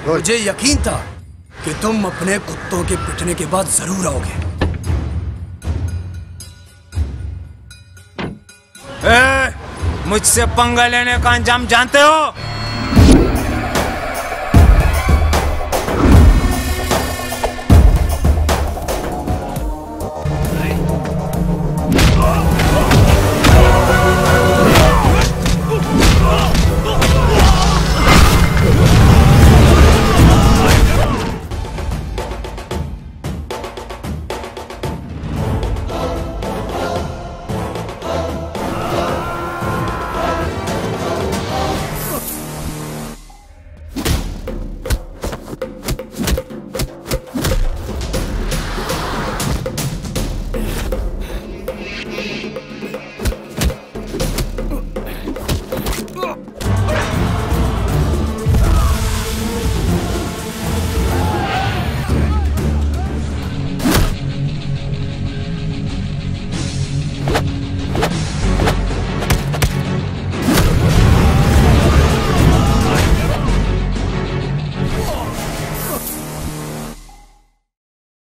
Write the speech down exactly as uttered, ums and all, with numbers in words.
मुझे यकीन था कि तुम अपने कुत्तों के पिटने के बाद जरूर आओगे। मुझसे पंगा लेने का अंजाम जानते हो?